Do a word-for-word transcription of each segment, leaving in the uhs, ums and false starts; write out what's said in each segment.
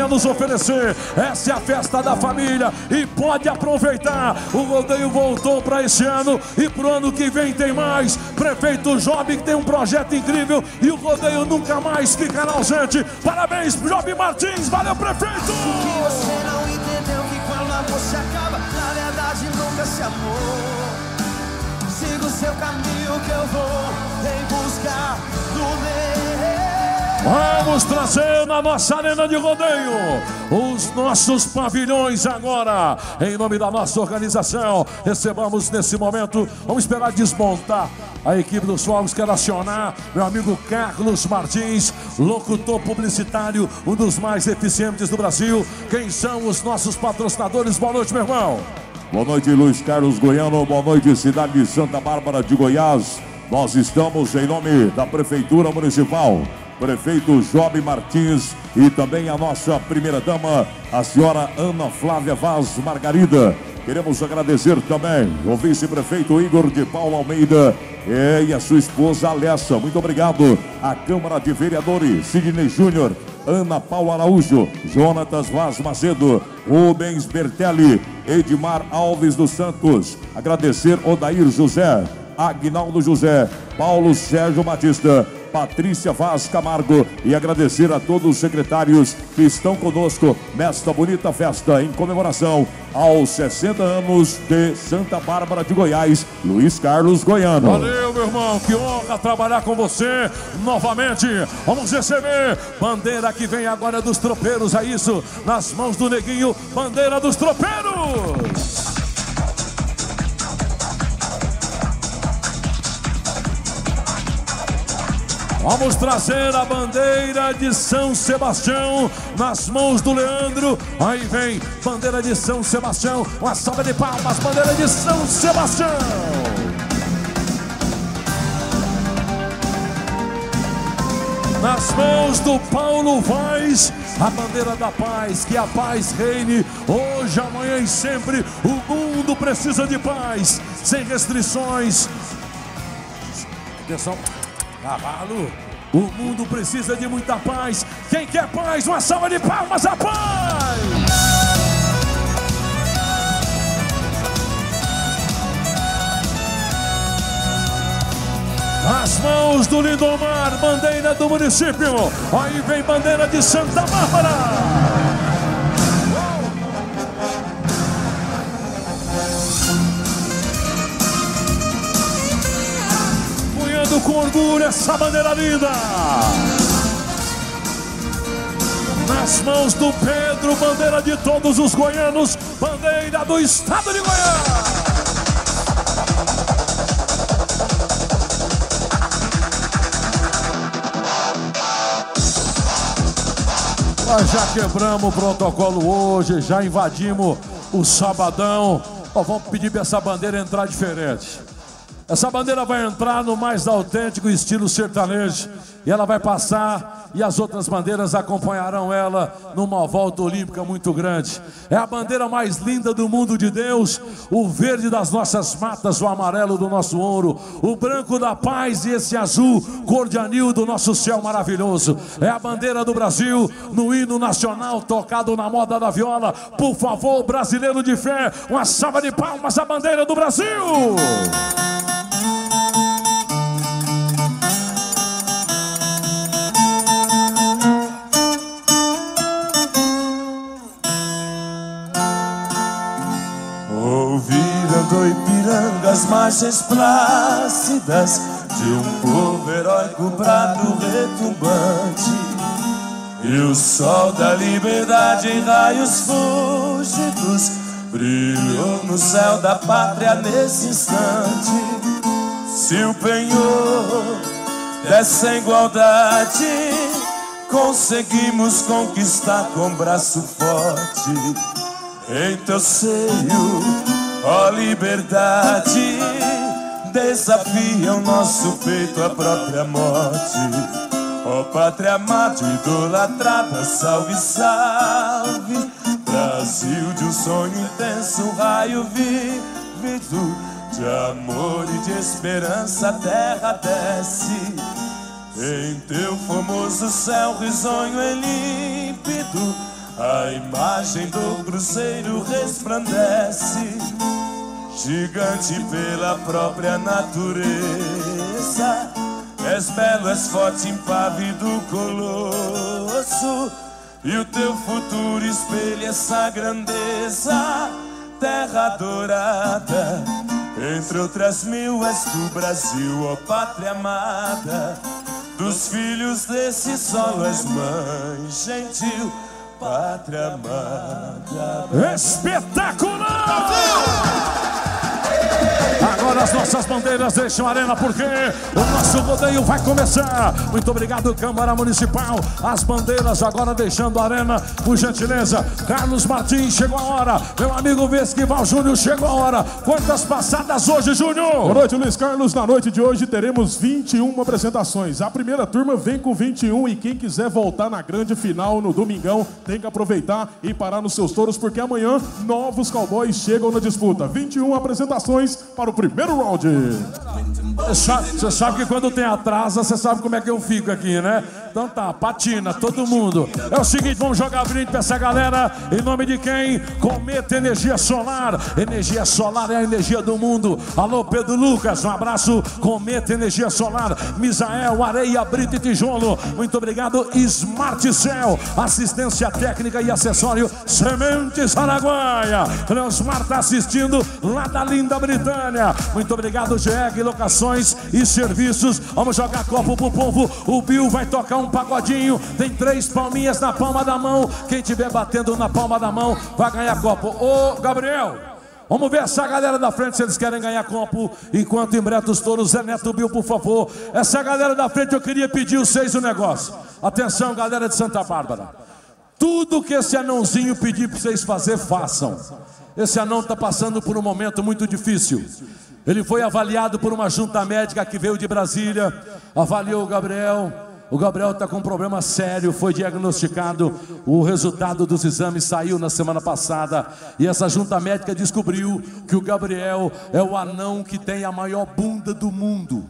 a nos oferecer. Essa é a festa da família e pode aproveitar. O rodeio voltou para esse ano e pro ano que vem tem mais. Prefeito Job, que tem um projeto incrível e o rodeio nunca mais ficará ausente. Parabéns, Job Martins. Valeu, prefeito! Você não entendeu que quando o amor se acaba, na verdade nunca se amou. Siga o seu caminho que eu vou em busca do meu. Vamos trazer na nossa arena de rodeio os nossos pavilhões agora. Em nome da nossa organização, recebamos nesse momento. Vamos esperar desmontar a equipe dos fogos. Quero acionar meu amigo Carlos Martins, locutor publicitário, um dos mais eficientes do Brasil. Quem são os nossos patrocinadores? Boa noite, meu irmão. Boa noite, Luiz Carlos Goiano. Boa noite, cidade de Santa Bárbara de Goiás. Nós estamos em nome da Prefeitura Municipal, prefeito Job Martins e também a nossa primeira-dama, a senhora Ana Flávia Vaz Margarida. Queremos agradecer também o vice-prefeito Igor de Paula Almeida e a sua esposa Alessa. Muito obrigado. A Câmara de Vereadores, Sidney Júnior, Ana Paula Araújo, Jonatas Vaz Macedo, Rubens Bertelli, Edmar Alves dos Santos. Agradecer Odair José, Agnaldo José, Paulo Sérgio Batista, Patrícia Vaz Camargo e agradecer a todos os secretários que estão conosco nesta bonita festa em comemoração aos sessenta anos de Santa Bárbara de Goiás, Luiz Carlos Goiano. Valeu, meu irmão, que honra trabalhar com você novamente. Vamos receber bandeira que vem agora dos tropeiros, é isso, nas mãos do Neguinho, bandeira dos tropeiros. Vamos trazer a bandeira de São Sebastião nas mãos do Leandro. Aí vem bandeira de São Sebastião. Uma salva de palmas, bandeira de São Sebastião. Nas mãos do Paulo Vaz, a bandeira da paz, que a paz reine hoje, amanhã e sempre. O mundo precisa de paz, sem restrições. Atenção. Cavalo, o mundo precisa de muita paz. Quem quer paz, uma salva de palmas à paz. Nas mãos do Lindomar, bandeira do município. Aí vem bandeira de Santa Bárbara. Com orgulho essa bandeira linda. Nas mãos do Pedro, bandeira de todos os goianos, bandeira do estado de Goiás. Nós já quebramos o protocolo hoje, já invadimos o sabadão. Ó, vamos pedir para essa bandeira entrar diferente. Essa bandeira vai entrar no mais autêntico estilo sertanejo. E ela vai passar e as outras bandeiras acompanharão ela numa volta olímpica muito grande. É a bandeira mais linda do mundo de Deus. O verde das nossas matas, o amarelo do nosso ouro, o branco da paz e esse azul cor de anil do nosso céu maravilhoso. É a bandeira do Brasil no hino nacional tocado na moda da viola. Por favor, brasileiro de fé, uma salva de palmas à bandeira do Brasil. Ouviram Ipiranga as marchas plácidas de um povo heróico brado retumbante, e o sol da liberdade em raios fúlgidos brilhou no céu da pátria nesse instante. Se o penhor dessa igualdade conseguimos conquistar com braço forte, em teu seio, ó liberdade, desafia o nosso peito à própria morte. Ó pátria amada, idolatrada, salve, salve, Brasil de um sonho intenso, um raio vívido de amor e de esperança, a terra desce em teu famoso céu risonho e límpido. A imagem do cruzeiro resplandece, gigante pela própria natureza. És belo, és forte, impávido colosso, e o teu futuro espelha essa grandeza. Terra dourada, entre outras mil, és do Brasil, ó pátria amada. Dos filhos desse solo és mãe gentil, pátria amada. Espetacular! Agora as nossas bandeiras deixam a arena, porque o nosso rodeio vai começar. Muito obrigado, Câmara Municipal. As bandeiras agora deixando a arena, por gentileza. Carlos Martins, chegou a hora. Meu amigo Vesquival Júnior, chegou a hora. Quantas passadas hoje, Júnior? Boa noite, Luiz Carlos. Na noite de hoje teremos vinte e uma apresentações. A primeira turma vem com vinte e um, e quem quiser voltar na grande final no domingão tem que aproveitar e parar nos seus touros, porque amanhã novos cowboys chegam na disputa. vinte e uma apresentações para o primeiro round. Você sabe que quando tem atraso, você sabe como é que eu fico aqui, né? Então tá, patina, todo mundo. É o seguinte, vamos jogar brinde pra essa galera. Em nome de quem? Cometa Energia Solar. Energia solar é a energia do mundo. Alô, Pedro Lucas, um abraço. Cometa Energia Solar. Misael, Areia, Brito e Tijolo. Muito obrigado. Smart Cell, assistência técnica e acessório Sementes Araguaia. Transmar tá assistindo lá da linda Britânia. Muito obrigado, G E G Locações e Serviços. Vamos jogar copo pro povo. O Bill vai tocar um pagodinho. Tem três palminhas na palma da mão. Quem tiver batendo na palma da mão vai ganhar copo. Ô, Gabriel, vamos ver essa galera da frente se eles querem ganhar copo. Enquanto embreta os touros, Zé Neto, Bill, por favor. Essa galera da frente, eu queria pedir vocês um negócio. Atenção, galera de Santa Bárbara. Tudo que esse anãozinho pedir para vocês fazer, façam. Esse anão está passando por um momento muito difícil. Ele foi avaliado por uma junta médica que veio de Brasília. Avaliou o Gabriel. O Gabriel está com um problema sério, foi diagnosticado. O resultado dos exames saiu na semana passada. E essa junta médica descobriu que o Gabriel é o anão que tem a maior bunda do mundo.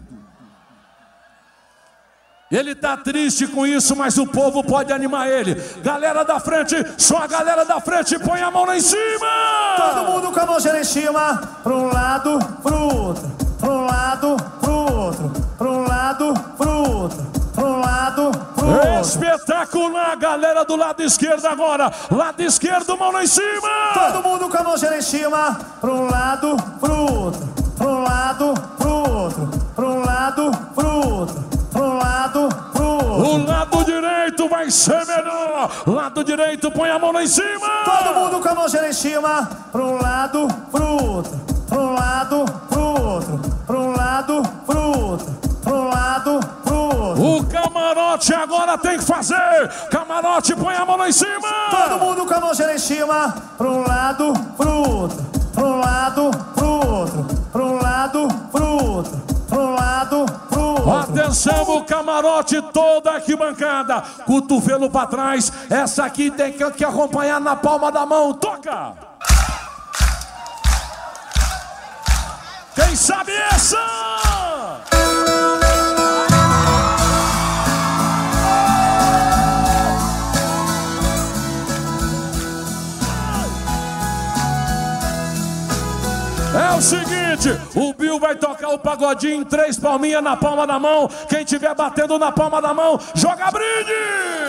Ele está triste com isso, mas o povo pode animar ele. Galera da frente, só a galera da frente, põe a mão lá em cima! Todo mundo com a mão em cima, para um lado, para o outro, para um lado, para o outro, para um lado, para o outro, para um lado, para o outro. Espetacular, galera do lado esquerdo agora. Lado esquerdo, mão lá em cima! Todo mundo com a mão em cima, para um lado, para o outro, para um lado, para o outro, para um lado, para o outro. Pro lado, pro outro. O lado direito vai ser melhor. Lado direito, põe a mão lá em cima. Todo mundo com a mão em cima. Pro lado, pro outro. Pro lado, pro outro. Pro lado, pro outro. Pro lado, pro outro. O camarote agora tem que fazer. Camarote, põe a mão lá em cima. Todo mundo com a mão em cima. Pro lado, pro outro. Pro lado, pro outro. Pro lado, pro outro. Pro lado, pro outro. Atenção, o camarote, toda aqui bancada. Cotovelo pra trás. Essa aqui tem que, que acompanhar na palma da mão. Toca! Quem sabe essa? É o seguinte, o Bill vai tocar o pagodinho, três palminhas na palma da mão. Quem tiver batendo na palma da mão, joga brinde!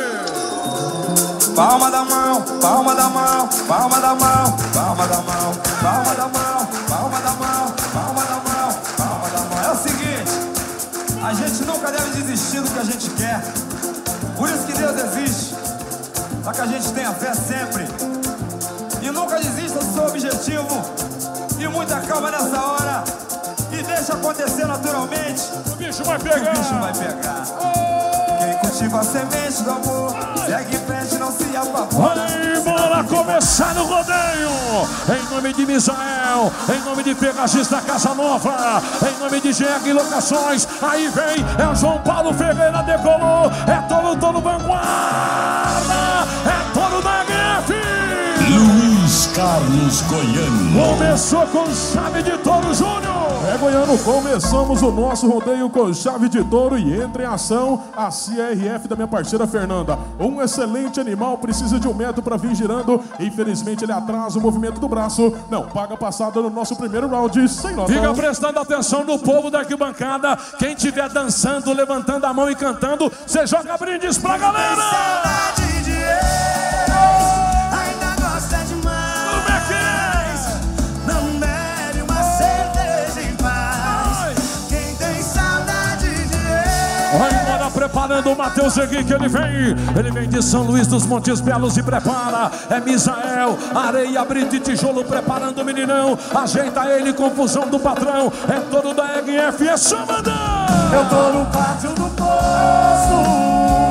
Palma da mão, palma da mão, palma da mão, palma da mão, palma da mão, palma da mão, palma da mão, palma da mão. É o seguinte, a gente nunca deve desistir do que a gente quer. Por isso que Deus existe, para que a gente tenha fé sempre. E nunca desista do seu objetivo. E muita calma nessa hora. E deixa acontecer naturalmente. O bicho vai pegar. O bicho vai pegar. Oh! Quem cultiva a semente do amor, segue em frente, não se apavora. Vai, bora começar no rodeio. Em nome de Misael, em nome de Pegagista Casa Nova, em nome de G E G Locações. Aí vem, é o João Paulo Ferreira, decolou. É todo, todo vanguarda. É todo da H F. Luiz Carlos Goiano. Começou com chave de touro, Júnior. É Goiano, começamos o nosso rodeio com chave de touro e entra em ação a C R F da minha parceira Fernanda. Um excelente animal precisa de um metro para vir girando. Infelizmente ele atrasa o movimento do braço. Não paga passada no nosso primeiro round, sem nota. Fica prestando atenção no povo da arquibancada. Quem estiver dançando, levantando a mão e cantando, você joga brindes pra galera. Saudade de ex, ainda gosta demais. Como é que é? Não bebe uma cerveja em paz. Quem tem saudade de ex. Vai embora preparando o Matheus Henrique, ele vem. Ele vem de São Luís dos Montes Belos e prepara. É Misael, areia, brita e tijolo preparando o meninão. Ajeita ele, confusão do patrão. É todo da E G F, é só mandar. Eu tô no pátio do poço.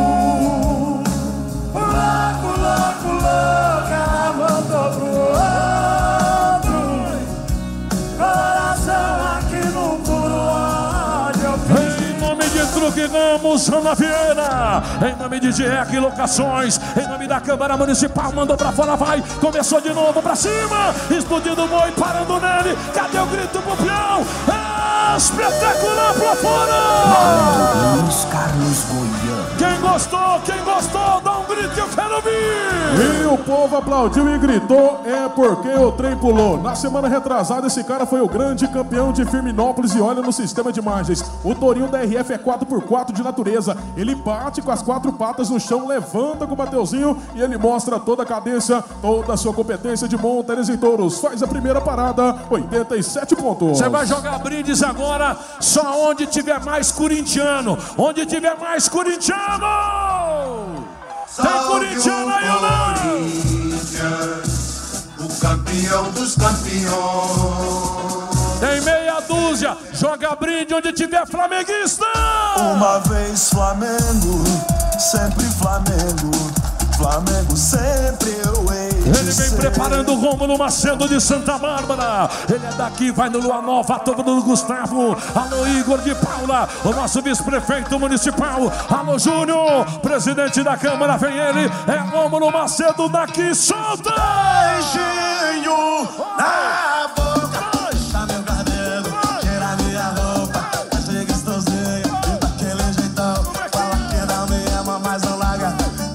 Louco, louco, louco, ela voltou pro outro. Coração aqui no puro ódio. Em nome de Truque Ramos, Ana Vieira. Em nome de G R Locações. Em nome da Câmara Municipal, mandou pra fora, vai. Começou de novo pra cima. Explodindo o boi, parando nele. Cadê o grito pro peão? É espetacular pra fora. Luiz Carlos Goiano. Quem gostou, quem gostou, dá um grito que eu quero ouvir. E o povo aplaudiu e gritou, é porque o trem pulou. Na semana retrasada, esse cara foi o grande campeão de Firminópolis e olha no sistema de imagens. O tourinho da R F é quatro por quatro de natureza. Ele bate com as quatro patas no chão, levanta com o Mateuzinho e ele mostra toda a cadência, toda a sua competência de montares em touros. Faz a primeira parada, oitenta e sete pontos. Você vai jogar brindes agora só onde tiver mais corintiano. Onde tiver mais corintiano. Tem corintiano aí ou não? O campeão dos campeões. Tem meia dúzia. Joga brinde onde tiver flamenguista. Uma vez Flamengo, sempre Flamengo. Flamengo sempre eu hei de Ele vem ser. preparando o Rômulo Macedo de Santa Bárbara. Ele é daqui, vai no Lua Nova, todo do Gustavo. Alô, Igor de Paula, o nosso vice-prefeito municipal. Alô, Júnior, presidente da Câmara, vem ele. É Rômulo Macedo daqui, solta! Beijinho na boca. Tá meu cabelo, cheira minha roupa. Achei gostosinha, daquele jeitão. Fala que não me ama, mas não larga.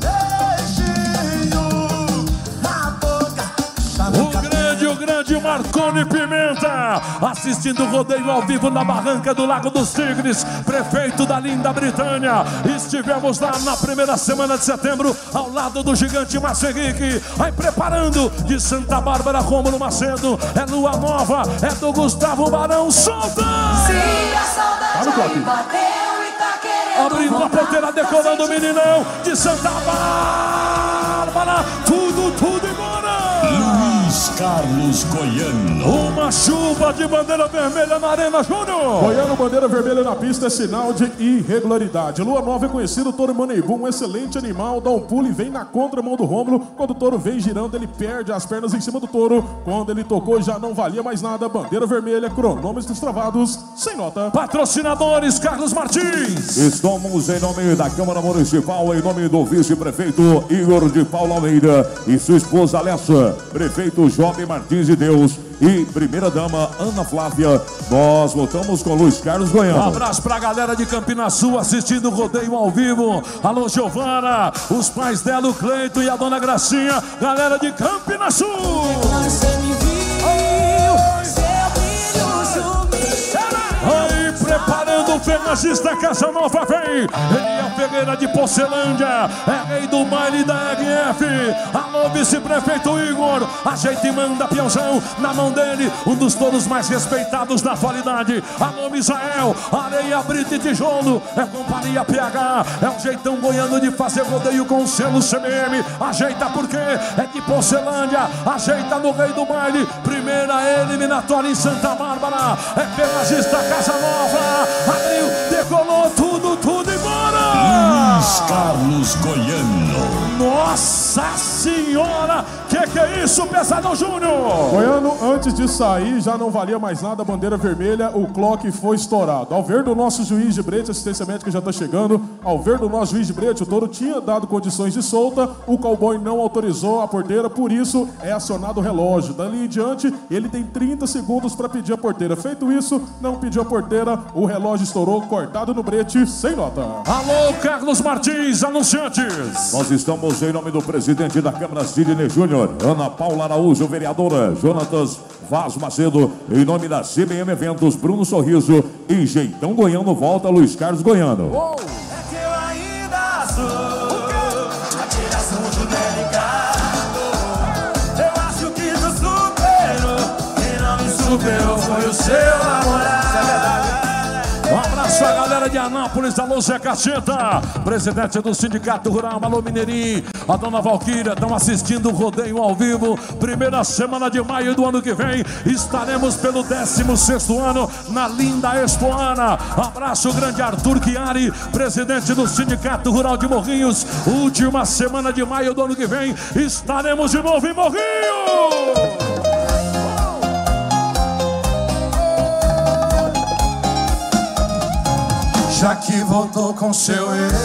O grande, o grande Marconi Pimenta, assistindo o rodeio ao vivo na barranca do Lago dos Tigres, prefeito da linda Britânia. Estivemos lá na primeira semana de setembro, ao lado do gigante Márcio Henrique. Vai preparando de Santa Bárbara, Rômulo Macedo. É Lua Nova, é do Gustavo Barão, solta! Se a saudade aí bateu e tá querendo Abrindo a voltar, porteira, decolando o meninão de Santa Bárbara. Tudo, tudo embora! Luiz Carlos Goiano. Uma chuva de bandeira vermelha na Arena, Júnior. Goiano, bandeira vermelha na pista é sinal de irregularidade. Lua Nova é conhecido, o touro Maneibu, um excelente animal, dá um pulo e vem na contramão do Rômulo. Quando o touro vem girando, ele perde as pernas em cima do touro. Quando ele tocou, já não valia mais nada. Bandeira vermelha, cronômetros travados, sem nota. Patrocinadores, Carlos Martins. Estamos em nome da Câmara Municipal, em nome do vice-prefeito Igor de Paula Almeida e sua esposa Alessa, prefeito Job Martins de Deus e primeira-dama Ana Flávia. Nós voltamos com Luiz Carlos Um Goiano. abraço pra galera de Campinas Sul assistindo o rodeio ao vivo. Alô, Giovana, os pais dela, o Cleito e a dona Gracinha, galera de Campinas Sul. Você me viu, seu brilho sumiu. Aí, preparando o Fernandista Casa Nova, vem. Ele é o Ferreira de Porcelândia, é rei do baile da R F. Alô, vice-prefeito Igor, ajeita e manda peãozão na mão dele, um dos touros mais respeitados da atualidade. Alô, Misael, areia, brita e tijolo, é companhia P H, é um jeitão goiano de fazer rodeio com o selo C M M. Ajeita porque é de Porcelândia, ajeita no rei do baile, primeira eliminatória em Santa Bárbara, é Fernandista Casa Nova, abriu, decolou tudo, tudo embora. Luiz Luiz Carlos Goiano. Nossa Senhora! Que que é isso, Pesadão Júnior? Goiano, antes de sair, já não valia mais nada a bandeira vermelha, o clock foi estourado. Ao ver do nosso juiz de brete, assistência médica já está chegando, ao ver do nosso juiz de brete, o touro tinha dado condições de solta, o cowboy não autorizou a porteira, por isso é acionado o relógio. Dali em diante, ele tem trinta segundos para pedir a porteira. Feito isso, não pediu a porteira, o relógio estourou, cortado no brete, sem nota. Alô, Carlos Martins, anunciantes. Nós estamos em nome do presidente da Câmara, Sidney Júnior, Ana Paula Araújo, vereadora, Jonatas Vaz Macedo, em nome da C B M Eventos, Bruno Sorriso e Jeitão Goiano, volta Luiz Carlos Goiano. Oh. É que eu ainda sou aquele assunto delicado. Eu acho que tu superou, quem não me superou foi o seu namorado. Um abraço à galera de Anápolis, alô Zé Cacheta, presidente do Sindicato Rural, alô Mineirinho, a dona Valquíria, estão assistindo o rodeio ao vivo, primeira semana de maio do ano que vem, estaremos pelo décimo sexto ano na linda Expoana. Abraço grande Arthur Chiari, presidente do Sindicato Rural de Morrinhos, última semana de maio do ano que vem, estaremos de novo em Morrinhos! Já que voltou com seu ex,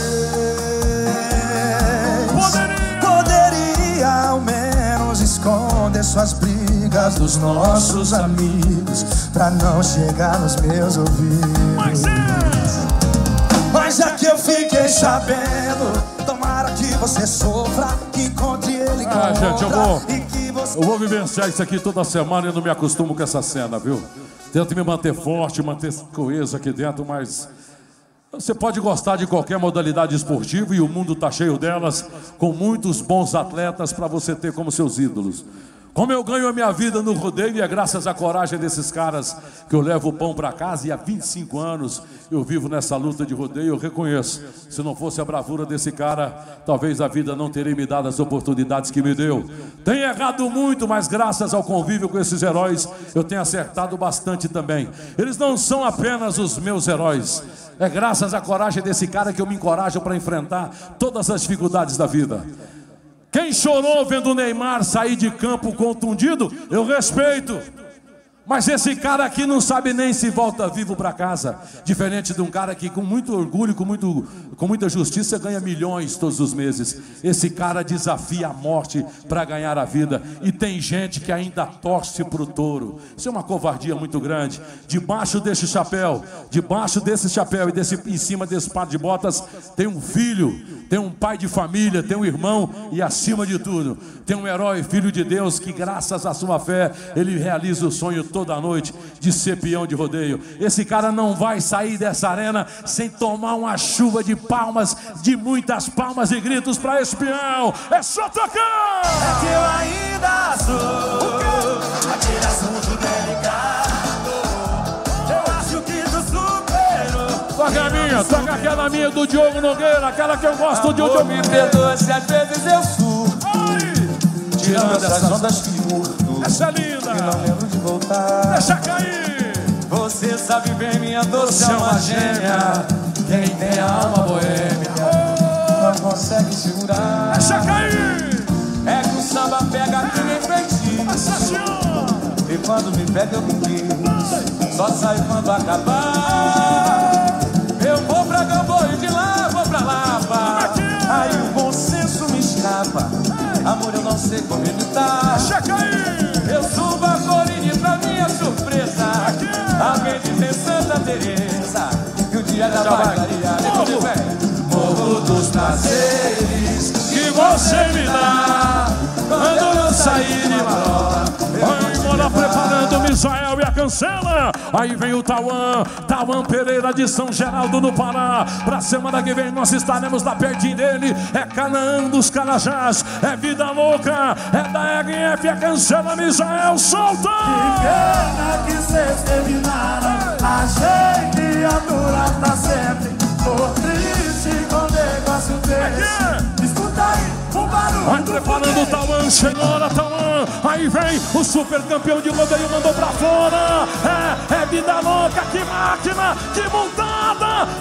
poderia, poderia ao menos esconder suas brigas dos nossos amigos, pra não chegar nos meus ouvidos. Mas, é. Mas já que eu fiquei sabendo, tomara que você sofra, que encontre ele com ah, gente, eu vou, e que você... eu vou vivenciar isso aqui toda semana e não me acostumo com essa cena, viu? Tento me manter forte, manter coeso aqui dentro, mas... Você pode gostar de qualquer modalidade esportiva e o mundo está cheio delas, com muitos bons atletas para você ter como seus ídolos. Como eu ganho a minha vida no rodeio e é graças à coragem desses caras que eu levo o pão para casa, e há vinte e cinco anos eu vivo nessa luta de rodeio. Eu reconheço, se não fosse a bravura desse cara, talvez a vida não teria me dado as oportunidades que me deu. Tenho errado muito, mas graças ao convívio com esses heróis eu tenho acertado bastante também. Eles não são apenas os meus heróis, é graças à coragem desse cara que eu me encorajo para enfrentar todas as dificuldades da vida. Quem chorou vendo o Neymar sair de campo contundido, eu respeito. Mas esse cara aqui não sabe nem se volta vivo para casa. Diferente de um cara que com muito orgulho, com, muito, com muita justiça, ganha milhões todos os meses. Esse cara desafia a morte para ganhar a vida. E tem gente que ainda torce pro touro. Isso é uma covardia muito grande. Debaixo desse chapéu, debaixo desse chapéu e desse, em cima desse par de botas, tem um filho, tem um pai de família, tem um irmão e, acima de tudo, tem um herói, filho de Deus, que graças à sua fé, ele realiza o sonho toda noite de ser peão de rodeio. Esse cara não vai sair dessa arena sem tomar uma chuva de palmas, de muitas palmas e gritos para esse peão. É só tocar! É que eu ainda sou aquele assunto delicado. Eu acho que tu superou. Toca a minha, toca aquela minha do Diogo Nogueira, aquela que eu gosto de Diogo. Me perdoa se às vezes eu surto, tirando essas ondas que curto. Essa é linda. E não lembro de voltar. Deixa cair. Você sabe bem, minha doce alma gêmea. Quem tem a alma boêmia não consegue segurar. Deixa cair. É que o samba pega que nem feitiço. E quando me pega eu me quis, só sai quando acabar. Eu vou pra Gamboa e de lá vou pra Lapa. Aí o bom senso me escapa. Amor, eu não sei como evitar. Deixa cair. Eu subo a Corine pra minha surpresa. Alguém dizer Santa Teresa, e o dia da barbaria. Morro dos prazeres que você me dá quando eu sair de marola. Vai embora preparando o Misael e a cancela. Aí vem o Tauan, Tauan Pereira de São Geraldo no Pará. Pra semana que vem nós estaremos lá pertinho dele. É Canaã dos Carajás, é Vida Louca, é da R F, a cancela. Misael, solta! Que pena que vocês terminaram. A gente atura pra sempre. Tô triste com o negócio desse. Escuta aí o barulho. Vai preparando o Tauan, chegou a Tauan. Aí vem o super campeão de rodeio, mandou pra fora. É, é Vida Louca, que máquina, que montada. Palmas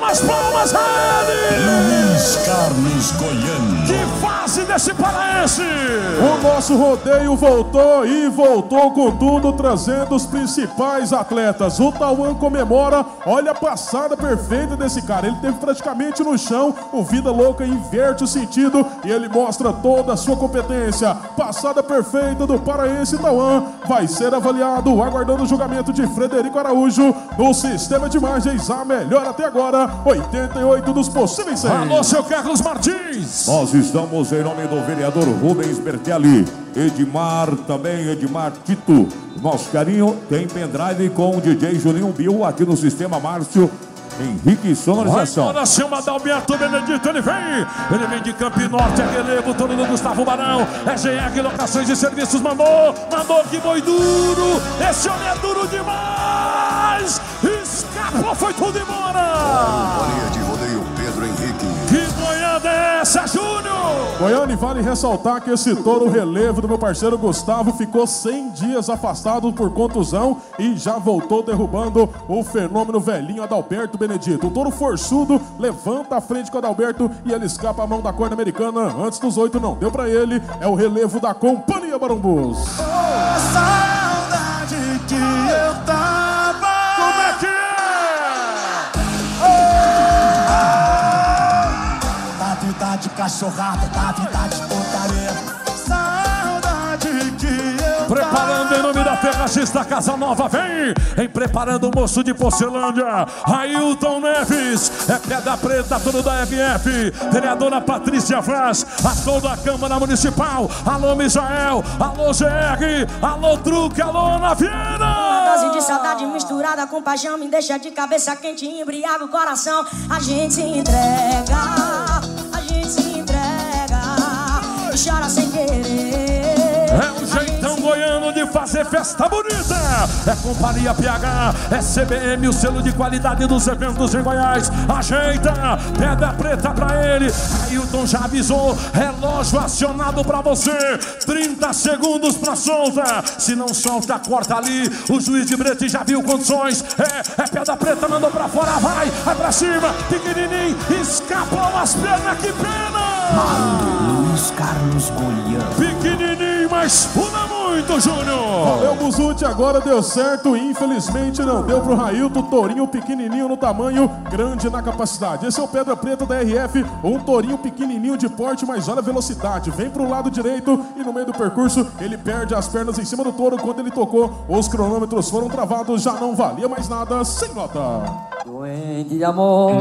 As palmas a ele! Luiz Carlos Goiano. Que fase desse paraense! O nosso rodeio voltou e voltou com tudo, trazendo os principais atletas. O Tauan comemora, olha a passada perfeita desse cara. Ele teve praticamente no chão, o Vida Louca inverte o sentido e ele mostra toda a sua competência. Passada perfeita do paraense Tauan vai ser avaliado, aguardando o julgamento de Frederico Araújo no sistema de imagens, a melhor até agora, oitenta e oito dos possíveis cem. Alô, seu Carlos Martins! Nós estamos em nome do vereador Rubens Bertelli, Edmar também, Edmar Tito. Nosso carinho tem pendrive com o D J Juninho Bill aqui no Sistema Márcio Henrique Sonorização. Agora chama Adalberto Benedito, ele vem, ele vem de Campo Norte, é relevo, todo do Gustavo Barão, é G R Locações e Serviços, mandou, mandou que boi duro, esse homem é duro demais, escapou, foi tudo embora. Companhia de rodeio Pedro Henrique. Que boiada é essa, Júnior? Goiânia, vale ressaltar que esse touro relevo do meu parceiro Gustavo ficou cem dias afastado por contusão e já voltou derrubando o fenômeno velhinho Adalberto Benedito. O touro forçudo levanta a frente com o Adalberto e ele escapa a mão da corda americana. Antes dos oito não deu pra ele, é o relevo da Companhia Barumbus. Oh, saudade que eu tava. Como é que é? Tá vida de cachorrada, tá vida de putaria. Saudade que eu Preparando em nome da Ferragista Casa Nova, vem! Em preparando o moço de Porcelândia, Ailton Neves, é Pedra Preta, tudo da F F, vereadora Patrícia Vaz, a toda a Câmara Municipal, alô Misael, alô G R, alô Truque, alô Ana Vieira! Uma dose de saudade misturada com paixão me deixa de cabeça quente, embriaga o coração. A gente se entrega, a gente se entrega e chora sem querer. É um jeitão goiano de fazer festa bonita. É Companhia P H, é C B M, o selo de qualidade dos eventos em Goiás. Ajeita, Pedra Preta pra ele. Ailton já avisou, relógio acionado pra você. trinta segundos pra solta. Se não solta, corta ali. O juiz de brete já viu condições. É, é Pedra Preta, mandou pra fora, vai, vai pra cima. Pequenininho, escapou as pernas, que pena. Luiz Carlos Goiano. Pequenininho, mas pula muito, Júnior. Valeu, Buzuti, agora deu certo. Infelizmente não deu pro Railton. Tourinho pequenininho no tamanho, grande na capacidade. Esse é o Pedra Preta da R F, um tourinho pequenininho de porte, mas olha a velocidade. Vem pro lado direito e no meio do percurso ele perde as pernas em cima do touro. Quando ele tocou, os cronômetros foram travados, já não valia mais nada, sem nota. Doente de amor,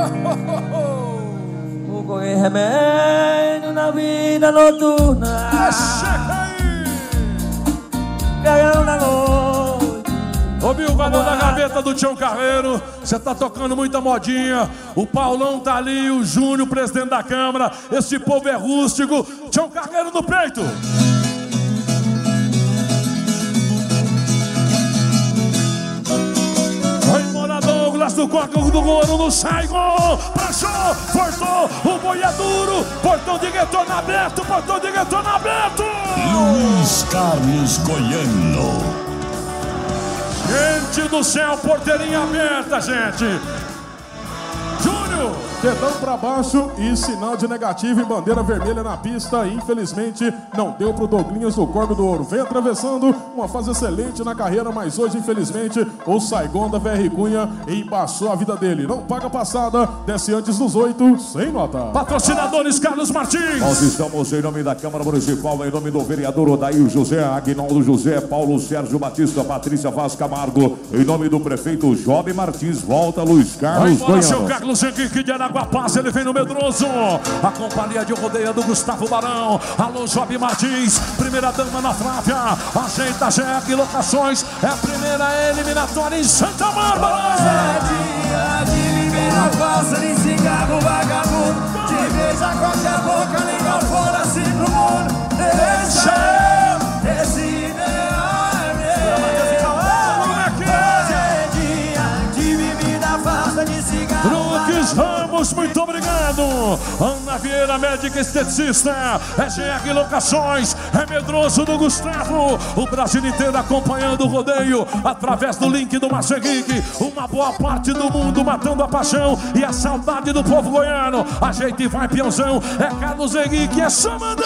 o correr remédio na vida noturna. Chega aí. Caião na noite. Ô, Bill, guardou na gaveta do Tião Carreiro. Você tá tocando muita modinha. O Paulão tá ali, o Júnior, presidente da Câmara. Esse povo é rústico. Tião Carreiro no peito. Vai embora Douglas do Coca do Goro no Saigon. Prachou, forçou, o boi é duro. Portão de retorno aberto, portão de retorno aberto. Luiz Carlos Goiano. Gente do céu, porteirinha aberta, gente. Júnior. Dedão pra baixo e sinal de negativo em bandeira vermelha na pista. Infelizmente não deu pro Douglinhas do Corvo do Ouro. Vem atravessando, uma fase excelente na carreira, mas hoje infelizmente o Saigon da V R Cunha embaçou a vida dele. Não paga passada, desce antes dos oito, sem nota. Patrocinadores Carlos Martins. Nós estamos em nome da Câmara Municipal, em nome do vereador Odair José, Aguinaldo José, Paulo Sérgio Batista, Patrícia Vaz Camargo, em nome do prefeito Job Martins, volta Luiz Carlos Goiano. Seu Goiano. Carlos Henrique de Araguapaz, ele vem no Medroso. A companhia de rodeio do Gustavo Barão. Alô, Job Martins, primeira dama na Flávia. Ajeita G R Locações, é a primeira eliminatória em Santa Bárbara. É dia de viver a falsa de cigarro vagabundo. Te vejo a qualquer boca, língua fora, assim pro mundo. Deixa eu, esse ideal é meu. Hoje é dia de bebida falsa de cigarro. Truques Ramos, muito obrigado. Ana Vieira, médica esteticista. É G R Locações, é Medroso do Gustavo. O Brasil inteiro acompanhando o rodeio através do link do Márcio Henrique. Uma boa parte do mundo matando a paixão e a saudade do povo goiano. Ajeita e vai, peãozão. É Carlos Henrique, é só mandar.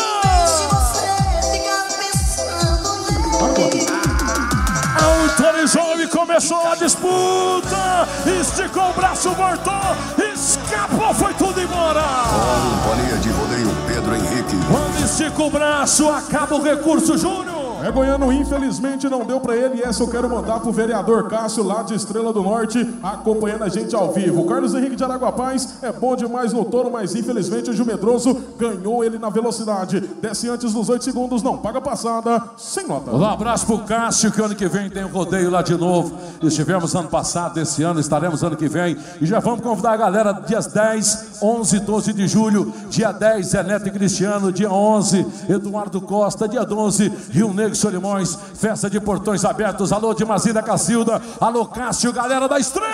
Autorizou e começou a disputa. Esticou o braço, voltou, escapou, foi tudo embora. Companhia de rodeio Pedro Henrique. Quando estica o braço, acaba o recurso, Júnior. É goiano, infelizmente não deu pra ele. E essa eu quero mandar pro vereador Cássio, lá de Estrela do Norte, acompanhando a gente ao vivo. O Carlos Henrique de Araguapaz é bom demais no touro, mas infelizmente o Gil Medroso ganhou ele na velocidade. Desce antes dos oito segundos, não paga passada, sem nota. Um abraço pro Cássio, que ano que vem tem o rodeio lá de novo. Estivemos ano passado, esse ano estaremos ano que vem. E já vamos convidar a galera dias dez, onze e doze de julho. Dia dez, Zé Neto e Cristiano. Dia onze, Eduardo Costa. Dia doze, Rio Negro, Solimões, festa de portões abertos. Alô, de Mazida Cacilda. Alô, Cássio, galera da Estrela.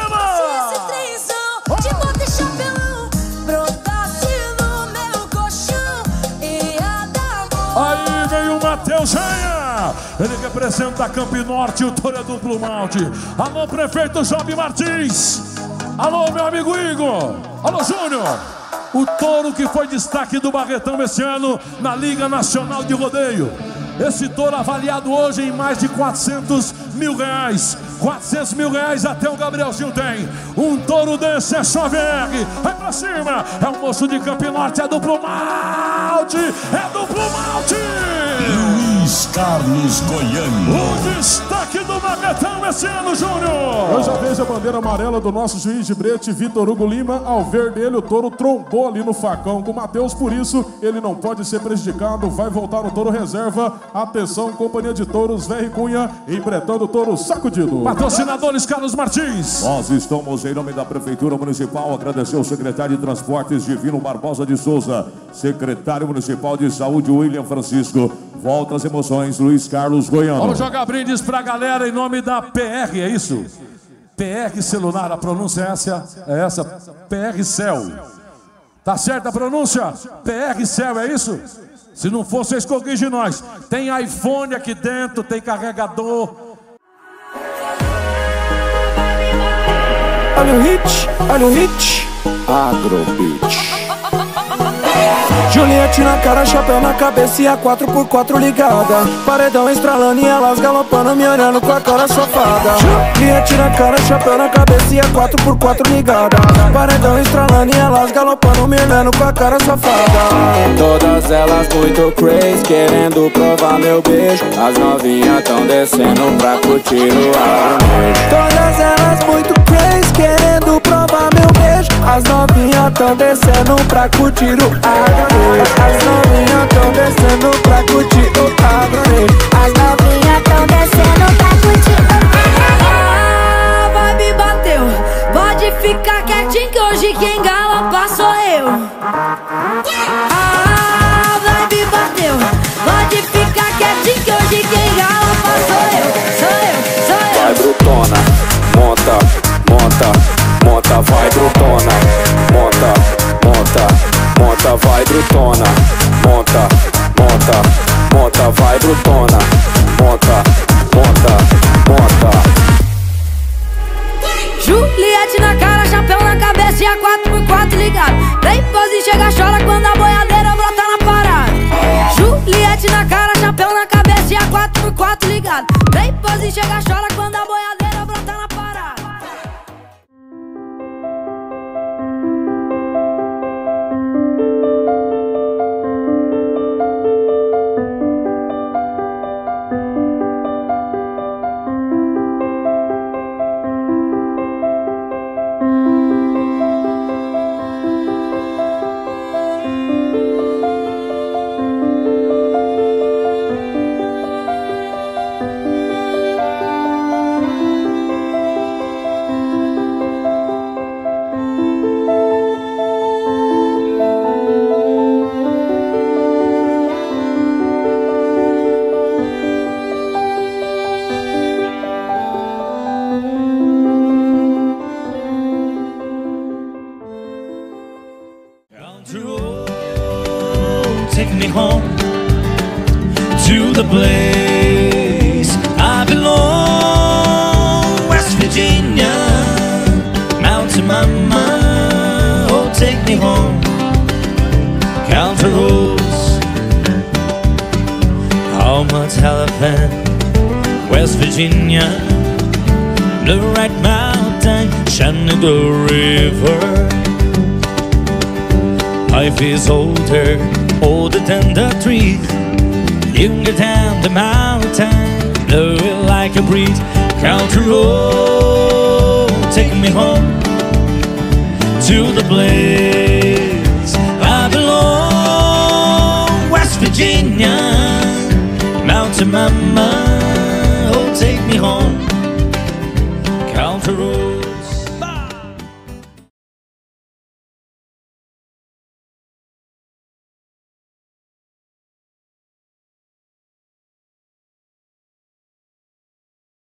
De bota e chapelão, brotasse no meu colchão, ia dar bom. Aí vem o Matheus Genha. Ele representa Campo Norte, o touro é duplo malte. Alô, prefeito Job Martins. Alô, meu amigo Igor. Alô, Júnior. O touro que foi destaque do Barretão esse ano na Liga Nacional de Rodeio. Esse touro avaliado hoje em mais de quatrocentos mil reais. quatrocentos mil reais até o Gabriel Gil tem. Um touro desse é só V R. Vai pra cima. É o moço de Campo Norte. É duplo malte. É duplo malte. Luiz Carlos Goiano. O destaque do Barretão esse ano, Júnior. Eu já vejo a bandeira amarela do nosso juiz de brete, Vitor Hugo Lima. Ao ver dele, o touro trombou ali no facão com o Matheus. Por isso, ele não pode ser prejudicado. Vai voltar no touro reserva. Atenção, companhia de touros, V R Cunha, embretando o touro sacudido. Patrocinadores Carlos Martins. Nós estamos em nome da Prefeitura Municipal. Agradecer ao secretário de Transportes Divino Barbosa de Souza, secretário municipal de Saúde William Francisco. Volta as emoções, Luiz Carlos Goiano. Vamos jogar brindes pra galera em nome da P R, é isso? P R Celular, a pronúncia é essa? É essa? P R Cell. Tá certa a pronúncia? P R Cell, é isso? Se não for, vocês corrigem nós. Tem iPhone aqui dentro, tem carregador. Olha o hit, olha o hit. Agrobeat. Juliette na cara, chapéu na cabeça e a quatro por quatro ligada. Paredão estralando e elas galopando, me olhando com a cara safada. Juliette na cara, chapéu na cabeça e a quatro por quatro ligada. Paredão estralando e elas galopando, me olhando com a cara safada. Todas elas muito crazy, querendo provar meu beijo. As novinhas tão descendo pra curtir o agronejo. Todas elas muito crazy, querendo provar meu beijo. As novinhas tão descendo pra curtir o agronejo. As novinhas tão descendo pra curtir o agronejo. As novinhas tão descendo pra curtir o agronejo. A vibe bateu, pode ficar quietinho que hoje quem galopa sou eu. A vibe bateu, pode ficar quietinho que hoje quem galopa sou eu. Sou eu, sou eu. Vai brutona, monta, monta, monta, vai brutona, monta, monta, monta, vai brutona, monta, monta, monta, vai brutona, monta, monta, monta. Juliette na cara, chapéu na cabeça e a quatro por quatro ligado. Vem pose e chega, chora quando a boiadeira brota na parada. Juliette na cara, chapéu na cabeça e a quatro por quatro ligado. Vem pose e chega, chora quando a boiadeira brota na parada. Plymouth, Halifax, West Virginia, Blue Ridge Mountain, Shenandoah River. Life is older, older than the trees, younger than the mountain, blowing like a breeze. Country road, take me home to the place I belong. West Virginia, Mountain Mama, oh take me home. Country road.